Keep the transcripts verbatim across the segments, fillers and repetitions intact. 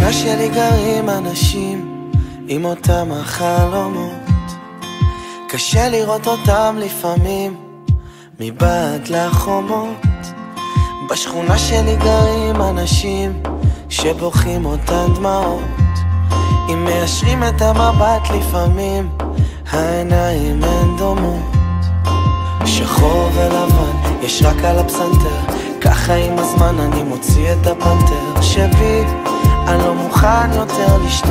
בשכונה שלי גרים אנשים עם אותם החלומות, קשה לראות אותם לפעמים מבעד לחומות. בשכונה שלי גרים אנשים שבוכים אותן דמעות, אם מיישרים את המבט לפעמים העיניים הן דומות. שחור ולבן יש רק על הפסנתר, ככה עם הזמן אני מוציא את הפנתר שבי, אני לא מוכן יותר לשתוק.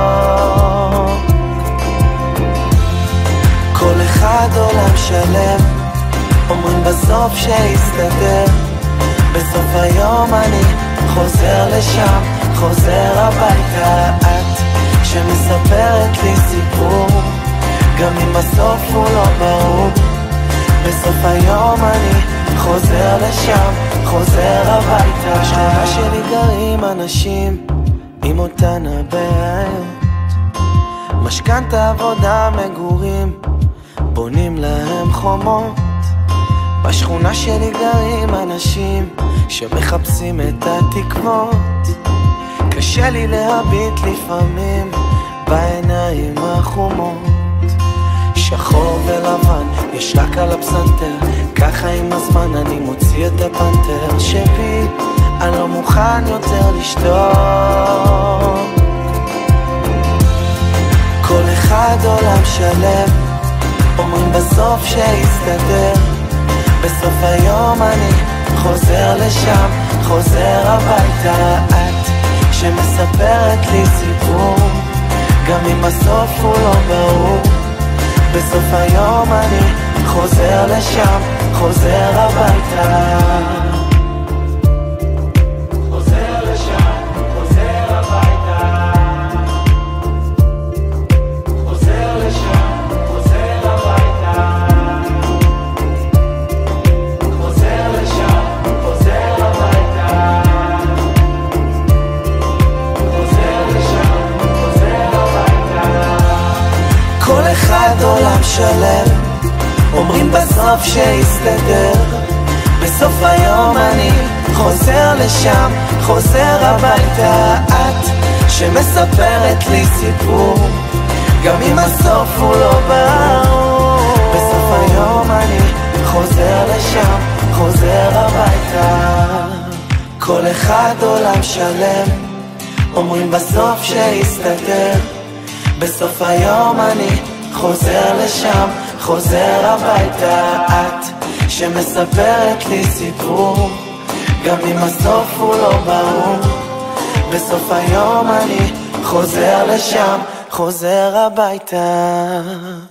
כל אחד עולם שלם, אומרים בסוף שיסתדר, בסוף היום אני חוזר לשם, חוזר הביתה. את שמספרת לי סיפור, גם אם הסוף הוא לא ברור, בסוף היום אני חוזר לשם, חוזר הביתה. בשכונה שלי גרים אנשים עם אותן הבעיות, משכנתה, עבודה, מגורים, בונים להם חומות. בשכונה שלי גרים אנשים שמחפשים את התקוות, קשה לי להביט לפעמים בעיניים החומות. שחור ולבן יש רק על הפסנתר, ככה עם הזמן אני מוציא את הפנתר שבי, אני לא מוכן יותר לשתוק. כל אחד עולם שלם, אומרים בסוף שיסתדר, בסוף היום אני חוזר לשם, חוזר הביתה. את שמספרת לי סיפור, גם אם הסוף הוא לא ברור, בסוף היום אני חוזר לשם, חוזר הביתה. חוזר לשם, חוזר הביתה. חוזר לשם, חוזר הביתה. חוזר לשם, חוזר הביתה. חוזר לשם, חוזר הביתה. כל אחד עולם שלם, אומרים בסוף שיסתדר, בסוף היום אני חוזר לשם, חוזר הביתה. את שמספרת לי סיפור, גם אם הסוף הוא לא ברור, בסוף היום אני חוזר לשם, חוזר הביתה. כל אחד עולם שלם, אומרים בסוף שיסתדר, בסוף היום אני חוזר לשם, חוזר הביתה. את שמספרת לי סיפור, גם אם הסוף הוא לא ברור, בסוף היום אני חוזר לשם, חוזר הביתה.